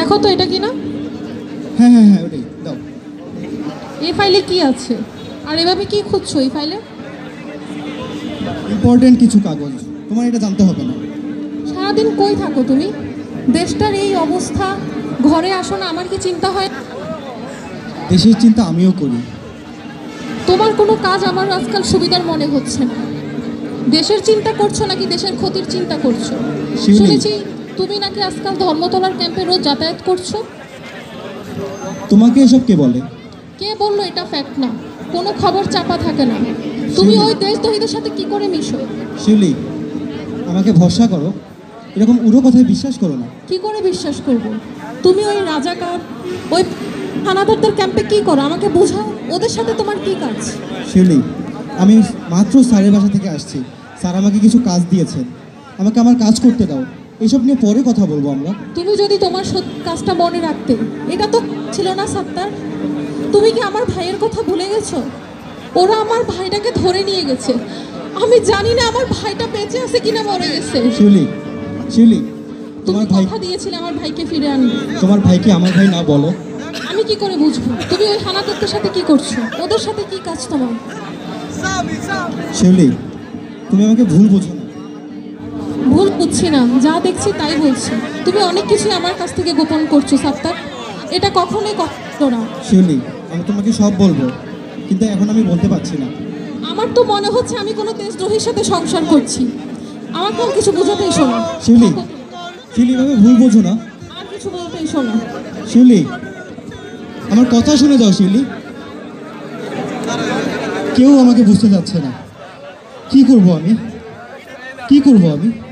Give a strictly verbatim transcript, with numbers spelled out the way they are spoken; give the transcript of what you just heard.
দেখো তো এটা কি না? হ্যাঁ হ্যাঁ হ্যাঁ ওটাই দাও। এই ফাইলে কি আছে? আর এভাবে কি খুঁজছো এই ফাইলে? ইম্পর্টেন্ট কিছু কাগজ, তোমার এটা জানতে হবে না। সারাদিন কই থাকো তুমি? দেশটার এই অবস্থা, ঘরে আসো না, আমার কি চিন্তা হয়? দেশের চিন্তা আমিও করি। তোমার কোনো কাজ আমার আজকাল সুবিধার মনে হচ্ছে না। দেশের চিন্তা করছো নাকি দেশের ক্ষতির চিন্তা করছো? শিউলি। শুনেছি তুমি নাকি আজকাল ধর্মতলার ক্যাম্পে রোজ যাতায়াত করছো। তোমাকে এসব কে বলে? কে বললো এটা ফ্যাক্ট না? কোনো খবর চাপা থাকে না। তুমি শিউলি। ওই দেশদ্রোহীদের সাথে কি করে মিশো? শিউলি, আমাকে ভরসা করো, এরকম উড়ো কথায় বিশ্বাস করো না। কি করে বিশ্বাস করব? তুমি ওই রাজাকার, ওই হানাদারদের ক্যাম্পে কি করো আমাকে বোঝাও। ওদের সাথে তোমার কি কাজ? শিউলি, আমি মাত্র স্যারের বাসা থেকে আসছি। স্যার আমাকে কিছু কাজ দিয়েছেন, আমাকে আমার কাজ করতে দাও। এসব নিয়ে পরে কথা বলবো আমরা। তুমি যদি তোমার সত্যি কাজটা মনে রাখতে, এটা তো ছিল না সাত্তার। তুমি কি আমার ভাইয়ের কথা ভুলে গেছো? ওরা আমার ভাইটাকে ধরে নিয়ে গেছে। আমি জানি না আমার ভাইটা বেঁচে আছে কিনা মরে গেছে। শিউলি, শিউলি, তুমি তোমার ভাই, কথা দিয়েছিলে আমার ভাইকে ফিরে আনবে। তোমার ভাইকে আমার ভাই না বলো। আমি কি করে বুঝবো? তুমি ওই হানাদারদের সাথে কি করছো? ওদের সাথে কি কাজ তোমার? শিউলি, তুমি আমাকে ভুল বোঝো না। ভুল বুঝছি না, যা দেখছি তাই বলছি। তুমি অনেক কিছুই আমার কাছ থেকে গোপন করছো সাত্তার। এটা কখনোই করো না। শিউলি, আমি তোমাকে সব বলবো, কিন্তু এখন আমি বলতে পারছি না। আমার তো মনে হচ্ছে আমি কোনো দেশদ্রোহীর সাথে সংসার করছি। আমাকে আর কিছু বোঝাতেই শোনো। শিউলি, শিউলি এভাবে ভুল বোঝো না। আর কিছু বলতেই শোনো। শিউলি, আমার কথা শুনে যাও শিউলি। কেউ আমাকে বুঝতে যাচ্ছে না। কি করব আমি, কি করব আমি?